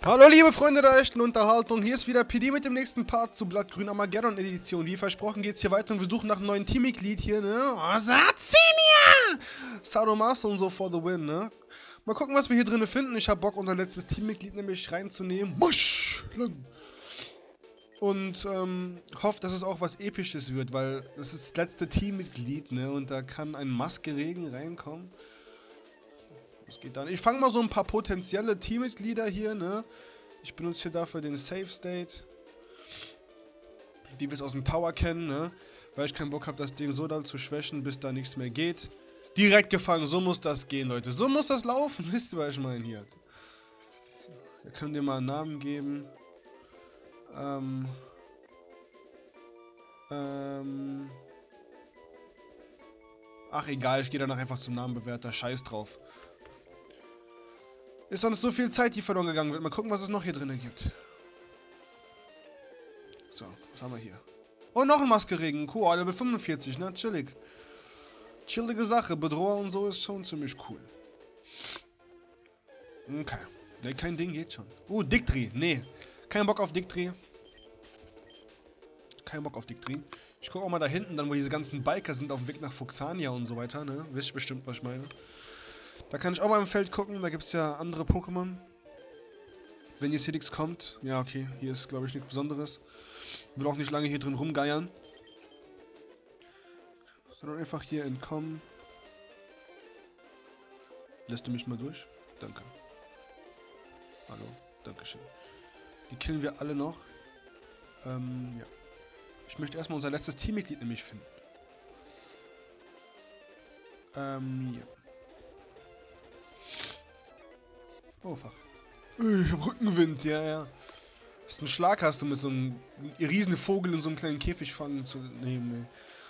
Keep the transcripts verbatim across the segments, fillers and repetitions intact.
Hallo liebe Freunde der echten Unterhaltung, hier ist wieder P D mit dem nächsten Part zu Blattgrün Armageddon Edition. Wie versprochen geht's hier weiter und wir suchen nach einem neuen Teammitglied hier, ne? Oh, Satzinia! Sadomaso und so for the win, ne? Mal gucken, was wir hier drinnen finden. Ich hab Bock, unser letztes Teammitglied nämlich reinzunehmen. Muscheln! Und ähm, hoffe, dass es auch was Episches wird, weil das ist das letzte Teammitglied, ne? Und da kann ein Maskeregen reinkommen. Das geht dann. Ich fange mal so ein paar potenzielle Teammitglieder hier, ne? Ich benutze hier dafür den Safe State. Wie wir es aus dem Tower kennen, ne? Weil ich keinen Bock habe, das Ding so dann zu schwächen, bis da nichts mehr geht. Direkt gefangen, so muss das gehen, Leute. So muss das laufen, wisst ihr, was ich meine hier. Wir können dir mal einen Namen geben. Ähm. Ähm. Ach egal, ich gehe danach einfach zum Namenbewerter. Scheiß drauf. Ist sonst so viel Zeit, die verloren gegangen wird. Mal gucken, was es noch hier drin gibt. So, was haben wir hier? Oh, noch ein Maskeregen. Cool, Level fünfundvierzig, ne? Chillig. Chillige Sache. Bedroher und so ist schon ziemlich cool. Okay. Ne, kein Ding geht schon. Uh, Dictri. Nee. Kein Bock auf Dictri. Kein Bock auf Dictri. Ich gucke auch mal da hinten, dann wo diese ganzen Biker sind auf dem Weg nach Fuxania und so weiter, ne? Wisst ihr bestimmt, was ich meine. Da kann ich auch mal im Feld gucken, da gibt es ja andere Pokémon. Wenn jetzt hier nichts kommt, ja okay, hier ist glaube ich nichts Besonderes. Will auch nicht lange hier drin rumgeiern. Sondern einfach hier entkommen. Lässt du mich mal durch? Danke. Hallo, Dankeschön. Die killen wir alle noch. Ähm, ja. Ich möchte erstmal unser letztes Teammitglied nämlich finden. Ähm, ja. Oh, fuck. Ich hab Rückenwind, ja, ja. Das ist ein Schlag, hast du mit so einem riesen Vogel in so einem kleinen Käfig fangen zu nehmen,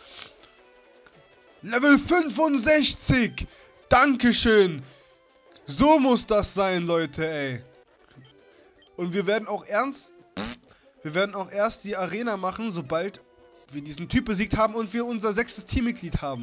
ey. Level fünfundsechzig! Dankeschön! So muss das sein, Leute, ey. Und wir werden auch ernst... Pff, wir werden auch erst die Arena machen, sobald wir diesen Typ besiegt haben und wir unser sechstes Teammitglied haben.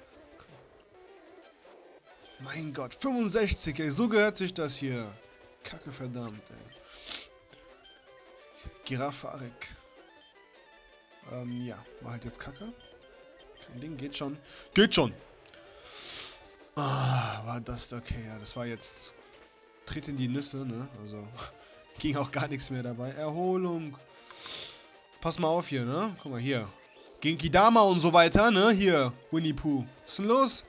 Mein Gott, fünfundsechzig, ey, so gehört sich das hier. Kacke verdammt, ey. Giraffe Arek. Ähm, ja, war halt jetzt Kacke. Kein Ding, geht schon. Geht schon! Ah, war das okay, ja, das war jetzt... Tritt in die Nüsse, ne, also... Ging auch gar nichts mehr dabei. Erholung. Pass mal auf hier, ne, guck mal hier. Genki Dama und so weiter, ne, hier. Winnie Pooh. Was ist denn los?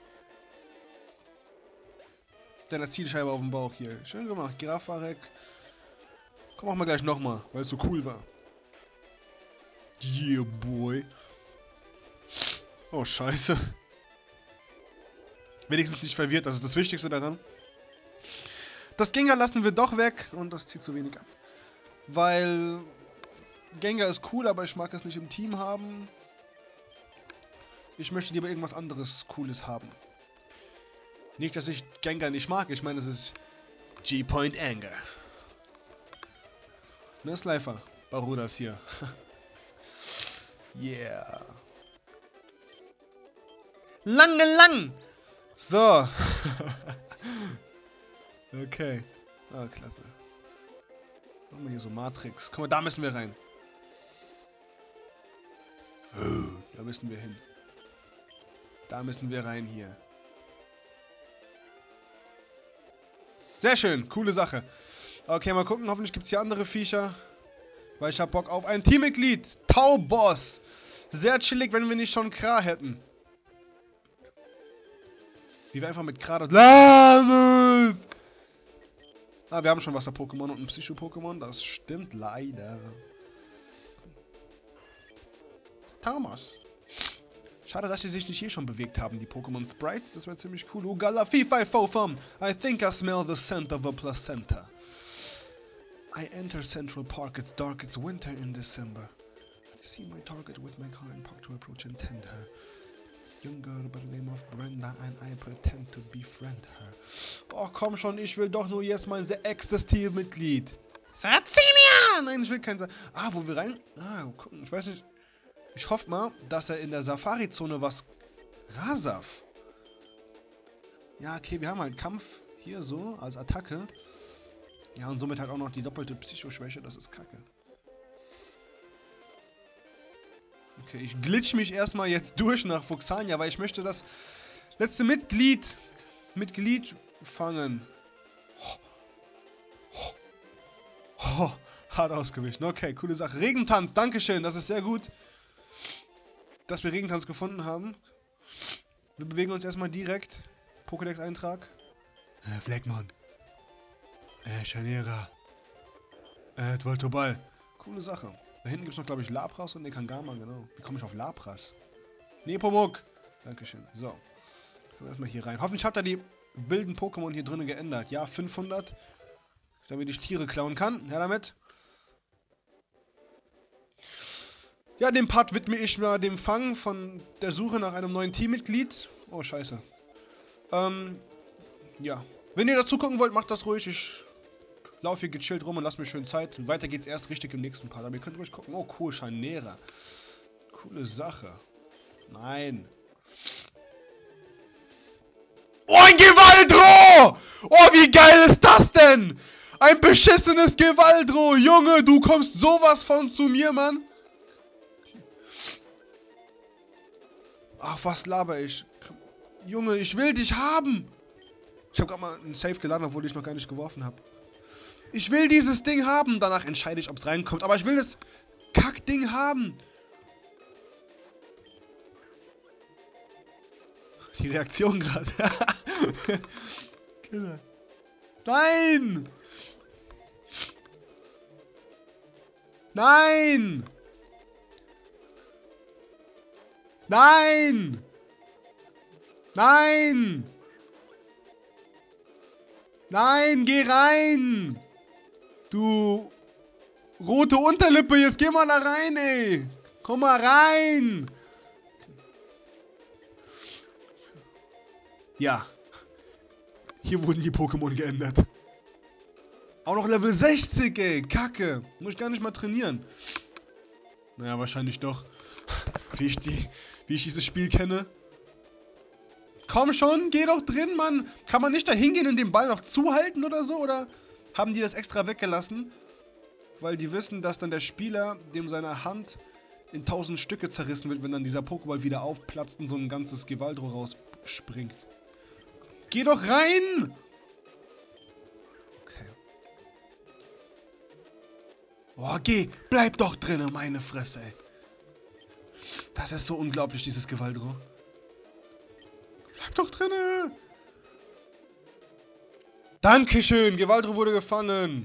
Deiner Zielscheibe auf dem Bauch hier. Schön gemacht. Giraffarek. Komm, machen wir gleich nochmal, weil es so cool war. Yeah, boy. Oh, scheiße. Wenigstens nicht verwirrt, das ist das Wichtigste daran. Das Gengar lassen wir doch weg und das zieht zu wenig ab. Weil Gengar ist cool, aber ich mag es nicht im Team haben. Ich möchte lieber irgendwas anderes Cooles haben. Nicht, dass ich Gengar nicht mag, ich meine, es ist G-Point Anger. Ne, Slifer? Barudas hier. Yeah. Lange lang! So. Okay. Ah, klasse. Machen wir hier so Matrix. Guck mal, da müssen wir rein. Da müssen wir hin. Da müssen wir rein hier. Sehr schön, coole Sache. Okay, mal gucken, hoffentlich gibt es hier andere Viecher. Weil ich hab Bock auf ein Teammitglied. Tauboss. Sehr chillig, wenn wir nicht schon Kra hätten. Wie wir einfach mit Kra... Lamus! Ah, wir haben schon Wasser-Pokémon und ein Psycho-Pokémon. Das stimmt leider. Thomas. Schade, dass sie sich nicht hier schon bewegt haben, die Pokémon-Sprites. Das wäre ziemlich cool. Ugala, Fifi, Fofum. I think I smell the scent of a placenta. I enter Central Park. It's dark. It's winter in December. I see my target with my car and park to approach and tend her. Young girl by the name of Brenda and I pretend to befriend her. Oh, komm schon, ich will doch nur jetzt mein sechstes Teammitglied. Satzinia! Nein, ich will kein... Sa ah, wo wir rein... Ah, gucken, ich weiß nicht... Ich hoffe mal, dass er in der Safari-Zone was... Rasaf. Ja, okay, wir haben halt Kampf hier so als Attacke. Ja, und somit halt auch noch die doppelte Psychoschwäche, das ist kacke. Okay, ich glitch mich erstmal jetzt durch nach Fuxania, weil ich möchte das letzte Mitglied, Mitglied fangen. Oh, oh, oh, hart ausgewichen. Okay, coole Sache. Regentanz, dankeschön, das ist sehr gut, dass wir Regentanz gefunden haben. Wir bewegen uns erstmal direkt. Pokédex-Eintrag. Äh, Fleckmann. Äh, Chanera. Äh, Dvoltoball. Coole Sache. Da hinten gibt es noch, glaube ich, Lapras und Nekangama, genau. Wie komme ich auf Lapras? Nepomuk. Dankeschön. So. Kommen wir erstmal hier rein. Hoffentlich habt ihr die wilden Pokémon hier drinnen geändert. Ja, fünfhundert. Damit ich Tiere klauen kann. Ja, damit. Ja, den Part widme ich mal dem Fang von der Suche nach einem neuen Teammitglied. Oh, scheiße. Ähm, ja. Wenn ihr dazu gucken wollt, macht das ruhig. Ich laufe hier gechillt rum und lasst mir schön Zeit. Und weiter geht's erst richtig im nächsten Part. Aber ihr könnt ruhig gucken. Oh, cool, Chanera. Coole Sache. Nein. Oh, ein Gewaldro! Oh, wie geil ist das denn? Ein beschissenes Gewaldro. Junge, du kommst sowas von zu mir, Mann. Ach, was laber ich? Junge, ich will dich haben. Ich habe gerade mal einen Save geladen, obwohl ich noch gar nicht geworfen habe. Ich will dieses Ding haben. Danach entscheide ich, ob es reinkommt. Aber ich will das Kackding haben. Die Reaktion gerade. Killer. Nein! Nein! Nein! Nein! Nein, geh rein! Du rote Unterlippe, jetzt geh mal da rein, ey! Komm mal rein! Ja. Hier wurden die Pokémon geändert. Auch noch Level sechzig, ey! Kacke! Muss ich gar nicht mal trainieren. Naja, wahrscheinlich doch. Wie ich, die, wie ich dieses Spiel kenne. Komm schon, geh doch drin, Mann. Kann man nicht da hingehen und den Ball noch zuhalten oder so? Oder haben die das extra weggelassen? Weil die wissen, dass dann der Spieler, dem seine Hand in tausend Stücke zerrissen wird, wenn dann dieser Pokéball wieder aufplatzt und so ein ganzes Gewaldro rausspringt. Geh doch rein! Okay. Boah, geh. Bleib doch drinnen, meine Fresse, ey. Das ist so unglaublich, dieses Gewaldro. Bleib doch drinne! Dankeschön, Gewaldro wurde gefangen.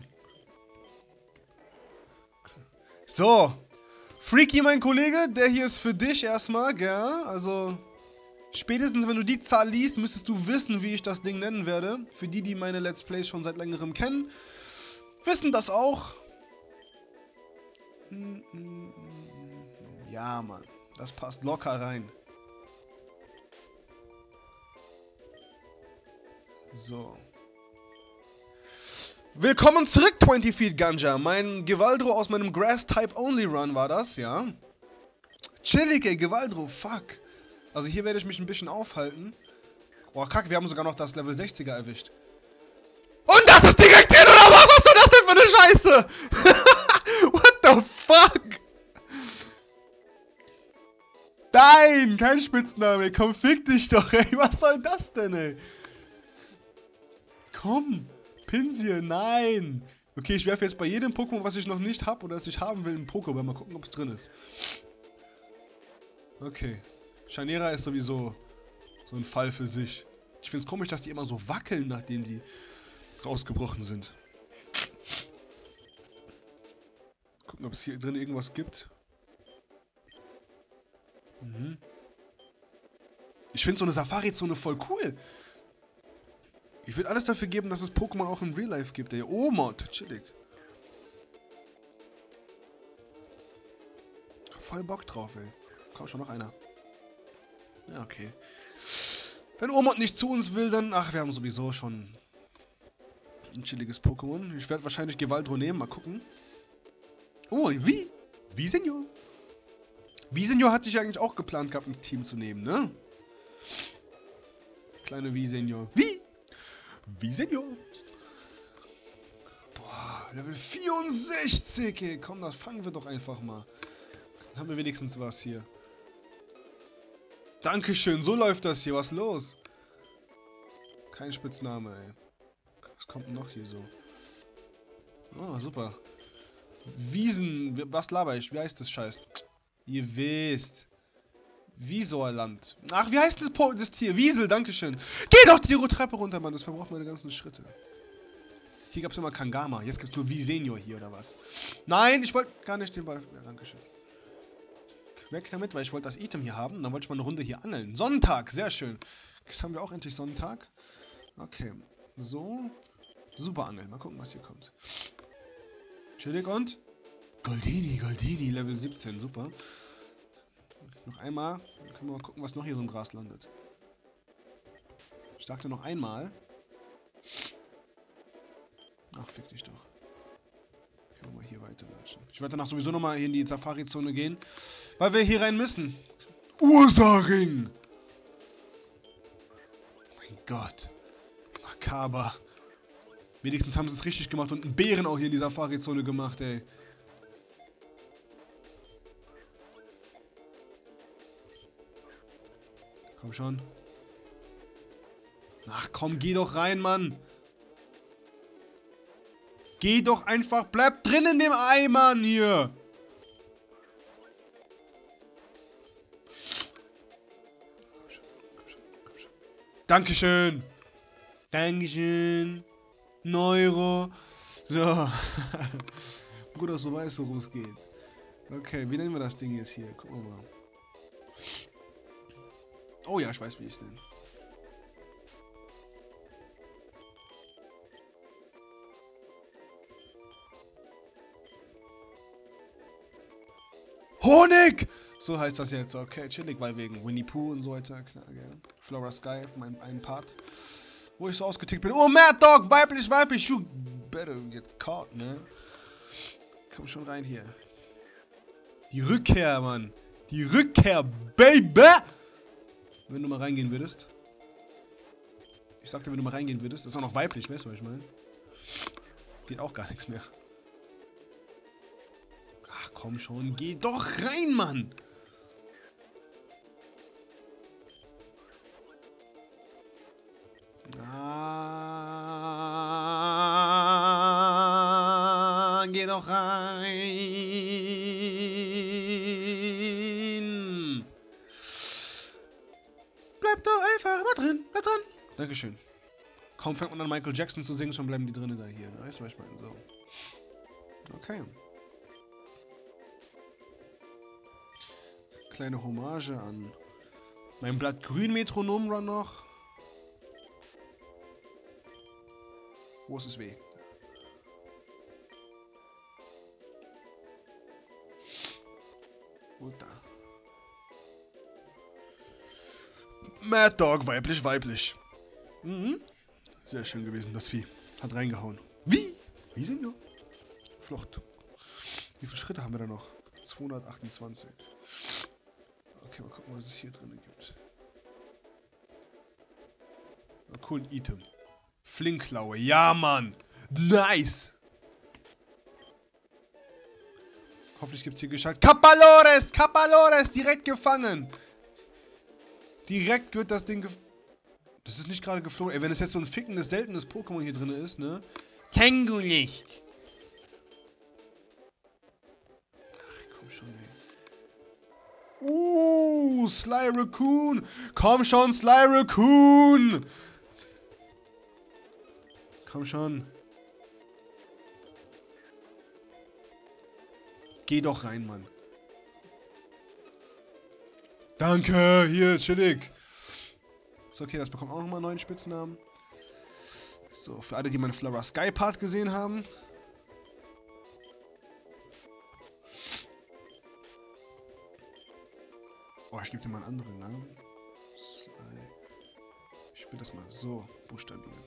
So. Freaky, mein Kollege, der hier ist für dich erstmal, gell? Also, spätestens wenn du die Zahl liest, müsstest du wissen, wie ich das Ding nennen werde. Für die, die meine Let's Plays schon seit längerem kennen, wissen das auch. Ja, Mann. Das passt locker rein. So. Willkommen zurück, zwanzig Feet Ganja. Mein Gewaldro aus meinem Grass-Type-Only-Run war das, ja. Chillig, ey, Gewaldro, fuck. Also hier werde ich mich ein bisschen aufhalten. Oh, kack, wir haben sogar noch das Level sechziger erwischt. Und das ist direkt hin, oder was? Was ist das denn für eine Scheiße? What the fuck? Nein, kein Spitzname. Komm, fick dich doch, ey. Was soll das denn, ey? Komm, Pinsir, nein. Okay, ich werfe jetzt bei jedem Pokémon, was ich noch nicht habe oder das ich haben will, einen Pokéball. Mal gucken, ob es drin ist. Okay. Chanera ist sowieso so ein Fall für sich. Ich finde es komisch, dass die immer so wackeln, nachdem die rausgebrochen sind. Gucken, ob es hier drin irgendwas gibt. Mhm. Ich finde so eine Safari-Zone voll cool. Ich würde alles dafür geben, dass es Pokémon auch im Real Life gibt, ey. Oh, Mod, chillig. Voll Bock drauf, ey. Komm schon, noch einer. Ja, okay. Wenn Omod nicht zu uns will, dann... Ach, wir haben sowieso schon ein chilliges Pokémon. Ich werde wahrscheinlich Gewaldro nehmen, mal gucken. Oh, wie? Wie, Senior? Wie, Senior hatte ich eigentlich auch geplant gehabt, ins Team zu nehmen, ne? Kleine Wie, Senior. Wie? Wie, Senior? Level vierundsechzig, ey. Komm, das fangen wir doch einfach mal. Dann haben wir wenigstens was hier. Dankeschön, so läuft das hier. Was ist los? Kein Spitzname, ey. Was kommt denn noch hier so? Oh, super. Wiesen, was laber ich? Wie heißt das Scheiß? Ihr wisst. Wiesorland. Ach, wie heißt das, po das Tier? Wiesel, dankeschön. Geh doch die Treppe runter, Mann. Das verbraucht meine ganzen Schritte. Hier gab es immer Kangama. Jetzt gibt es nur Visenior hier, oder was? Nein, ich wollte gar nicht den Ball. Ja, dankeschön. Weg damit, weil ich wollte das Item hier haben. Dann wollte ich mal eine Runde hier angeln. Sonntag, sehr schön. Jetzt haben wir auch endlich Sonntag. Okay. So. Super Angeln. Mal gucken, was hier kommt. Chillig und? Goldini, Goldini, Level siebzehn. Super. Noch einmal. Dann können wir mal gucken, was noch hier so im Gras landet. Ich sagte noch einmal. Ach, fick dich doch. Können wir mal hier weiterlatschen. Ich werde danach sowieso nochmal hier in die Safari-Zone gehen. Weil wir hier rein müssen. Ursaring! Mein Gott. Makaber. Wenigstens haben sie es richtig gemacht und einen Bären auch hier in die Safari-Zone gemacht, ey. Komm schon. Ach komm, geh doch rein, Mann. Geh doch einfach, bleib drin in dem Ei, Mann, hier. Komm schon, komm schon, komm schon. Dankeschön. Dankeschön. Neuro. So. Bruder, so weißt du, worum es geht. Okay, wie nennen wir das Ding jetzt hier? Gucken wir mal. Oh ja, ich weiß, wie ich es nenne. Honig! So heißt das jetzt. Okay, chillig, weil wegen Winnie Pooh und so weiter. Klar, gell. Flora Sky, mein einen Part. Wo ich so ausgetickt bin. Oh, Mad Dog! Weiblich, weiblich! You better get caught, ne? Komm schon rein hier. Die Rückkehr, Mann. Die Rückkehr, Baby! Wenn du mal reingehen würdest. Ich sagte, wenn du mal reingehen würdest. Das ist auch noch weiblich, weißt du, was ich meine? Geht auch gar nichts mehr. Ach komm schon, geh doch rein, Mann! Ah, geh doch rein! Bleib doch einfach mal drin, bleib drin! Dankeschön. Kaum fängt man an Michael Jackson zu singen, schon bleiben die drinnen da hier. Weißt du, was ich meine? So. Okay. Kleine Hommage an mein Blattgrün-Metronom-Run noch. Wo ist es weh? Gut da. Mad Dog, weiblich, weiblich. Mhm. Sehr schön gewesen, das Vieh. Hat reingehauen. Wie? Wie sind wir? Flucht. Wie viele Schritte haben wir da noch? zweihundertachtundzwanzig. Okay, mal gucken, was es hier drin gibt. Ein coolen Item. Flinkklaue. Ja, Mann. Nice. Hoffentlich gibt es hier geschaltet. Capalores! Capalores! Direkt gefangen. Direkt wird das Ding gefangen. Das ist nicht gerade geflogen. Ey, wenn es jetzt so ein fickendes, seltenes Pokémon hier drin ist, ne? Tango-Licht. Ach, komm schon, ey. Uh, Sly Raccoon. Komm schon, Sly Raccoon. Komm schon. Geh doch rein, Mann. Danke, hier, chillig. Ist okay, das bekommt auch nochmal einen neuen Spitznamen. So, für alle, die meinen Flora Sky Part gesehen haben. Oh, ich gebe dir mal einen anderen Namen. Sly. Ich will das mal so buchstabieren.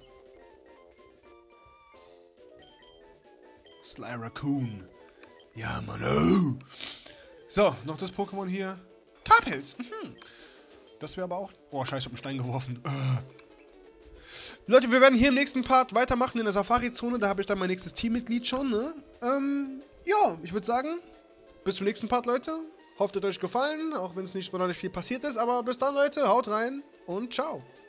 Sly Raccoon. Ja, Mann. Oh. So, noch das Pokémon hier. Tarpels. Mhm. Das wäre aber auch... Oh, scheiße, ich hab einen Stein geworfen. Uh. Leute, wir werden hier im nächsten Part weitermachen in der Safari-Zone. Da habe ich dann mein nächstes Teammitglied schon, ne? Ähm, ja, ich würde sagen, bis zum nächsten Part, Leute. Hofft, es hat euch gefallen, auch wenn es nicht sonderlich viel passiert ist. Aber bis dann, Leute, haut rein und ciao.